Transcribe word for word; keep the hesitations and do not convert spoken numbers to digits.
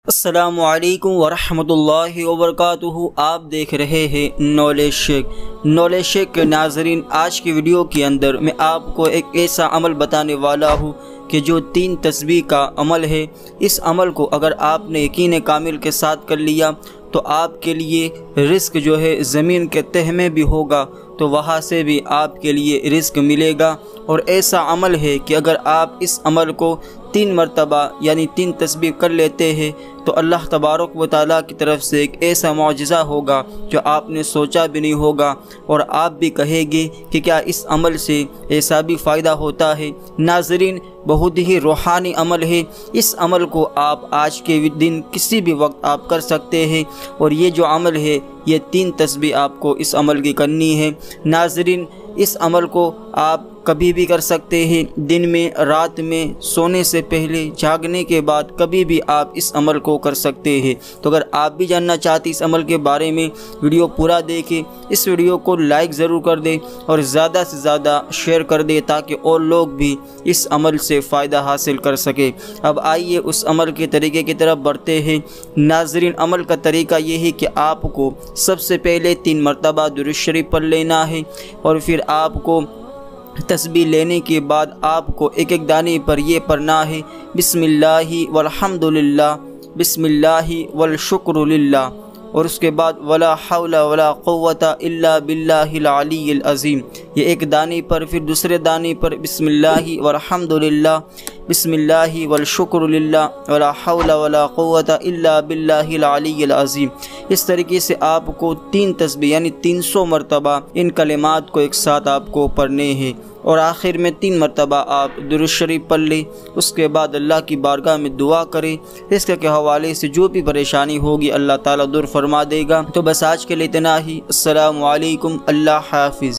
السلام علیکم ورحمۃ اللہ وبرکاتہ۔ آپ دیکھ رہے ہیں نالج شیک۔ نالج شیک کے ناظرین، آج کی ویڈیو کے اندر میں آپ کو ایک ایسا عمل بتانے والا ہوں کہ جو تین تسبیح کا عمل ہے۔ اس عمل کو اگر آپ نے یقین کامل کے ساتھ کر لیا تو آپ کے لیے رزق جو ہے زمین کے تہہ میں بھی ہوگا تو وہاں سے بھی آپ کے لیے رزق ملے گا۔ اور ایسا عمل ہے کہ اگر آپ اس عمل کو تین مرتبہ یعنی تین تسبیح کر لیتے ہیں تو اللہ تبارک و تعالیٰ کی طرف سے ایک ایسا معجزہ ہوگا جو آپ نے سوچا بھی نہیں ہوگا، اور آپ بھی کہیں گے کہ کیا اس عمل سے ایسا بھی فائدہ ہوتا ہے۔ ناظرین، بہت ہی روحانی عمل ہے۔ اس عمل کو آپ آج کے دن کسی بھی وقت آپ کر سکتے ہیں، اور یہ جو عمل ہے یہ تین تسبیح آپ کو اس عمل کی کرنی ہے۔ ناظرین، اس عمل کو آپ کبھی بھی کر سکتے ہیں، دن میں، رات میں، سونے سے پہلے، جاگنے کے بعد، کبھی بھی آپ اس عمل کو کر سکتے ہیں۔ تو اگر آپ بھی جاننا چاہتے اس عمل کے بارے میں، ویڈیو پورا دیکھیں، اس ویڈیو کو لائک ضرور کر دیں اور زیادہ سے زیادہ شیئر کر دیں تاکہ اور لوگ بھی اس عمل سے فائدہ حاصل کر سکیں۔ اب آئیے اس عمل کے طریقے کی طرف بڑھتے ہیں۔ ناظرین، عمل کا طریقہ یہ ہے کہ آپ کو سب سے پہلے تین مرتبہ درود شریف پڑھ لینا ہے، اور پھر آپ کو تسبیح لینے کے بعد آپ کو ایک ایک دانے پر یہ پڑھنا ہے: بسم اللہ والحمد للہ، بسم اللہ والشکر للہ، اور اس کے بعد ولا حول ولا قوت الا باللہ العلی العظیم۔ یہ ایک دانے پر، پھر دوسرے دانے پر بسم اللہ والحمد للہ، بسم اللہ والشکر للہ، ولا حول ولا قوت الا باللہ العلی العظیم۔ اس طریقے سے آپ کو تین تسبیح یعنی تین سو مرتبہ ان کلمات کو ایک ساتھ آپ کو پڑھنے ہیں، اور آخر میں تین مرتبہ آپ درود شریف پڑھ لیں۔ اس کے بعد اللہ کی بارگاہ میں دعا کریں، رزق کے حوالے سے جو بھی پریشانی ہوگی اللہ تعالیٰ دور فرما دے گا۔ تو بس آج کے لیے اتنا ہی۔ السلام علیکم، اللہ حافظ۔